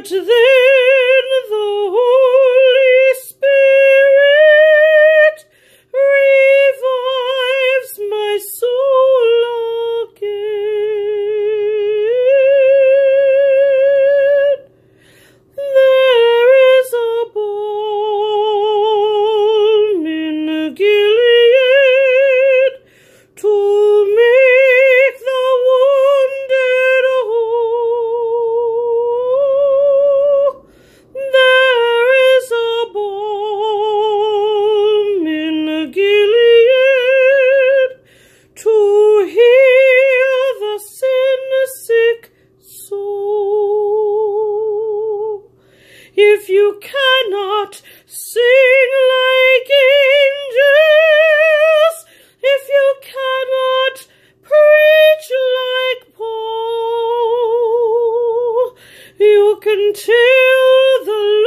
But then the Holy Spirit revives my soul again. There is a balm in Gilead to make the wounded whole. There is a balm in Gilead to heal the sin-sick soul. If you cannot sing like angels, if you cannot preach like Paul, you can tell the